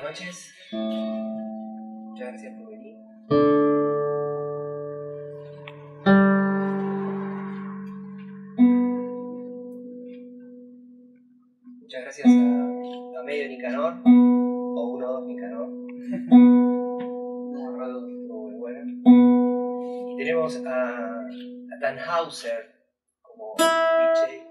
noches. Muchas gracias por venir. Muchas gracias a Medio Nicanor, o 1-2 Nicanor. Un rato estuvo muy bueno. Y tenemos a Tannhauser como DJ.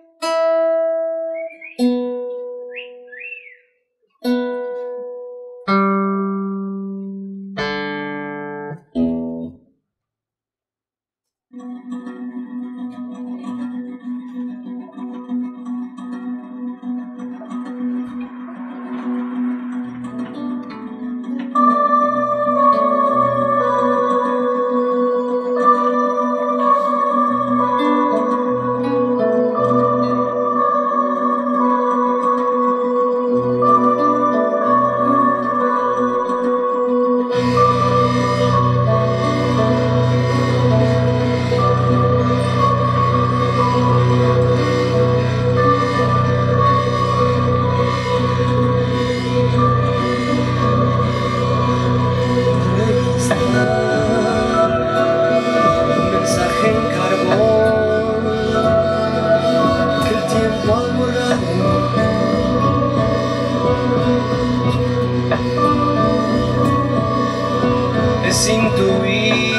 Es intuir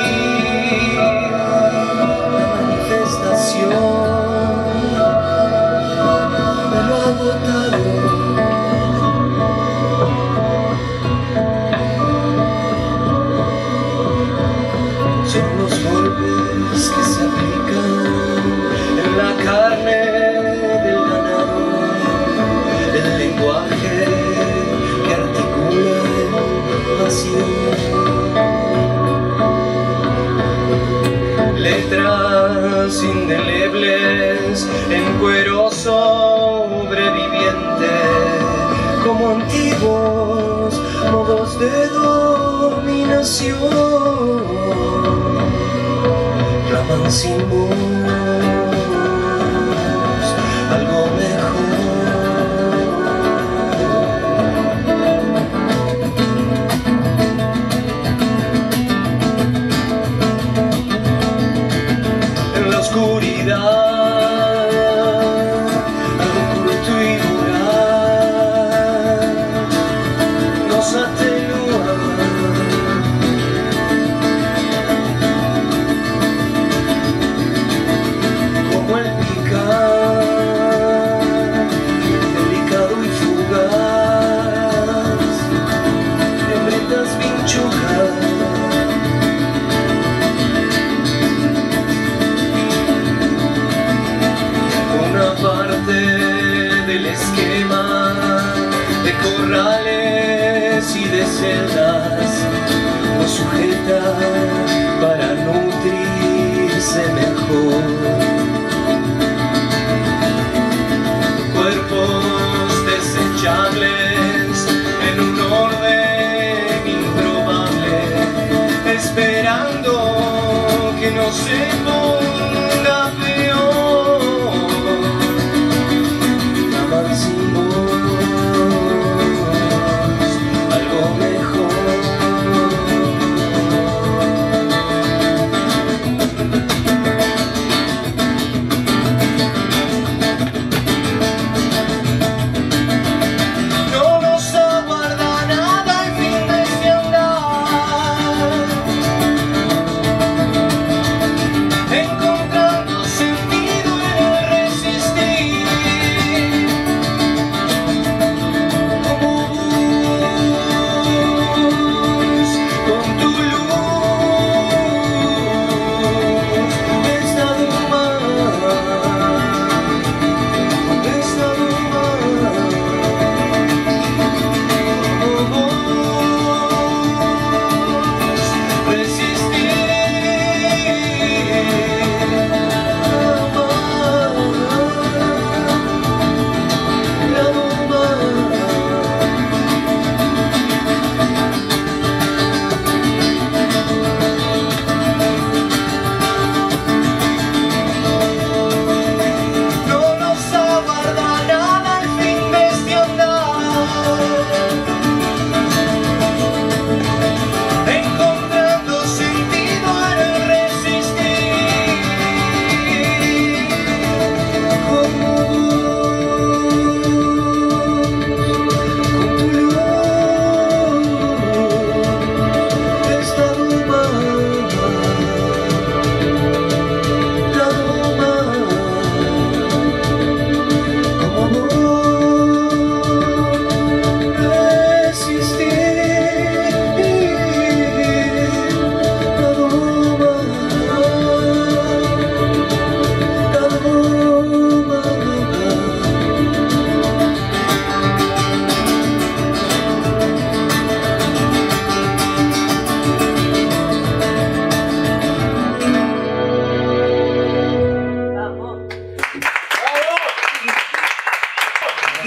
la manifestación de lo agotado. Son los golpes que se aplican en la carne del ganado, el lenguaje que articula el vacío. Letras indelebles en cuero sobreviviente, como antiguos modos de dominación, claman sin voz algo mejor. Oscuridad, algo oculto y voraz nos atenúa. Como el picar, delicado y fugaz, en vetas vinchujas. Parte del esquema de corrales y de celdas nos sujeta para nutrirse mejor. Cuerpos desechables en un orden improbable, esperando que no se ponga peor. Sin voz, algo mejor.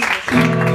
Así es.